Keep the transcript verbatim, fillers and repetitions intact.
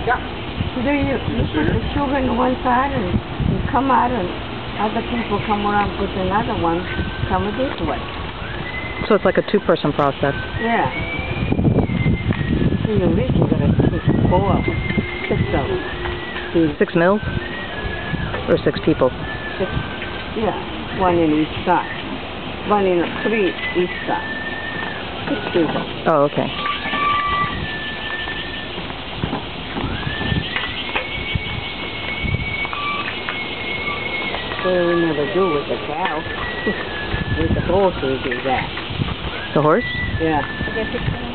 Do you, you put the sugar in one side and you come out and other people come around with another one, come this way. So it's like a two-person process. Yeah. In the week you gotta cook four of them, six of them. Six mills? Or six people? Six, yeah, one in each side. One in three each side. Six people. Oh, okay. So we never do with the cow. With the horse we do that. The horse? Yeah.